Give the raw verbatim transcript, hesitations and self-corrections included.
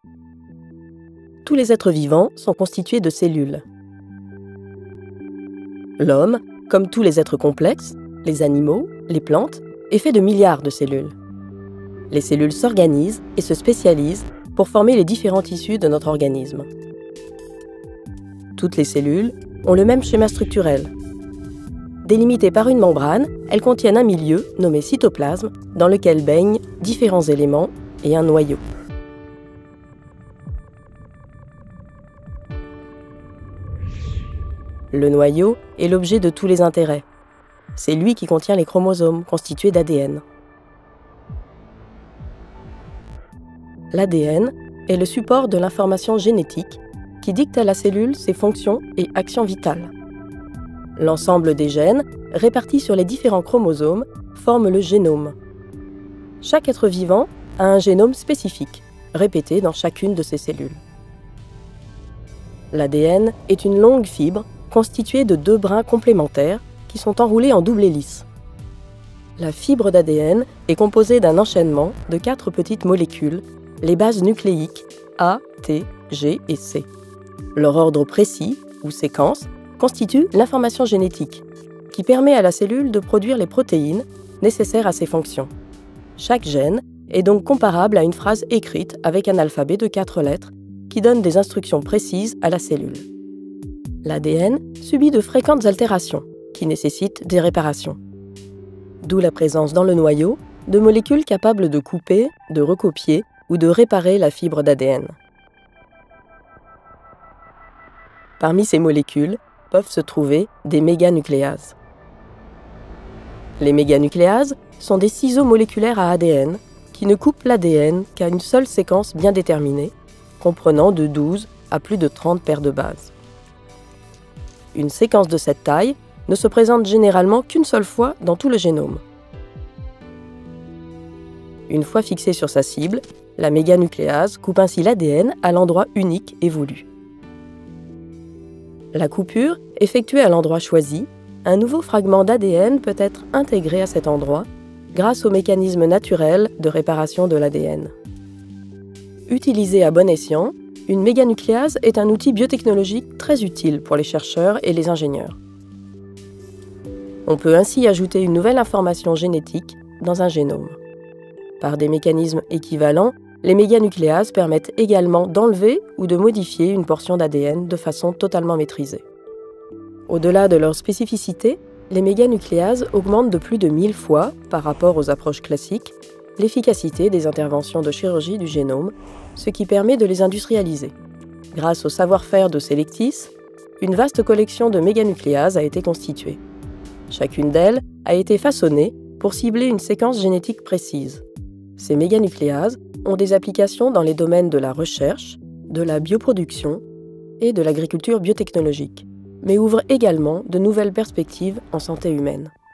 Tous les êtres vivants sont constitués de cellules. L'homme, comme tous les êtres complexes, les animaux, les plantes, est fait de milliards de cellules. Les cellules s'organisent et se spécialisent pour former les différents tissus de notre organisme. Toutes les cellules ont le même schéma structurel. Délimitées par une membrane, elles contiennent un milieu, nommé cytoplasme, dans lequel baignent différents éléments et un noyau. Le noyau est l'objet de tous les intérêts. C'est lui qui contient les chromosomes constitués d'A D N. L'A D N est le support de l'information génétique qui dicte à la cellule ses fonctions et actions vitales. L'ensemble des gènes, répartis sur les différents chromosomes, forme le génome. Chaque être vivant a un génome spécifique, répété dans chacune de ses cellules. L'A D N est une longue fibre constituée de deux brins complémentaires qui sont enroulés en double hélice. La fibre d'A D N est composée d'un enchaînement de quatre petites molécules, les bases nucléiques A, T, G et C. Leur ordre précis, ou séquence, constitue l'information génétique, qui permet à la cellule de produire les protéines nécessaires à ses fonctions. Chaque gène est donc comparable à une phrase écrite avec un alphabet de quatre lettres qui donne des instructions précises à la cellule. L'A D N subit de fréquentes altérations qui nécessitent des réparations. D'où la présence dans le noyau de molécules capables de couper, de recopier ou de réparer la fibre d'A D N. Parmi ces molécules peuvent se trouver des méganucléases. Les méganucléases sont des ciseaux moléculaires à A D N qui ne coupent l'A D N qu'à une seule séquence bien déterminée, comprenant de douze à plus de trente paires de bases. Une séquence de cette taille ne se présente généralement qu'une seule fois dans tout le génome. Une fois fixée sur sa cible, la méganucléase coupe ainsi l'A D N à l'endroit unique et voulu. La coupure, effectuée à l'endroit choisi, un nouveau fragment d'A D N peut être intégré à cet endroit grâce au mécanisme naturel de réparation de l'A D N. Utilisée à bon escient, une méganucléase est un outil biotechnologique très utile pour les chercheurs et les ingénieurs. On peut ainsi ajouter une nouvelle information génétique dans un génome. Par des mécanismes équivalents, les méganucléases permettent également d'enlever ou de modifier une portion d'A D N de façon totalement maîtrisée. Au-delà de leur spécificité, les méganucléases augmentent de plus de mille fois, par rapport aux approches classiques, l'efficacité des interventions de chirurgie du génome, ce qui permet de les industrialiser. Grâce au savoir-faire de Selectis, une vaste collection de méganucléases a été constituée. Chacune d'elles a été façonnée pour cibler une séquence génétique précise. Ces méganucléases ont des applications dans les domaines de la recherche, de la bioproduction et de l'agriculture biotechnologique, mais ouvrent également de nouvelles perspectives en santé humaine.